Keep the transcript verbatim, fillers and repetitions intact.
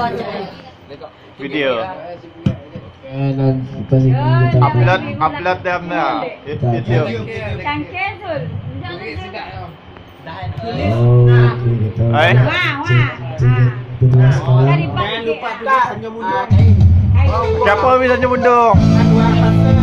Video. Kanan kita ni kita Upload upload dem na. Video. Cangkir Zul. Oh, kita. Ay. Wah, wah. Kedua sekarang. Jangan lupa Tak hanya mundur. Siapa bisa nyebundung? Dua pasal.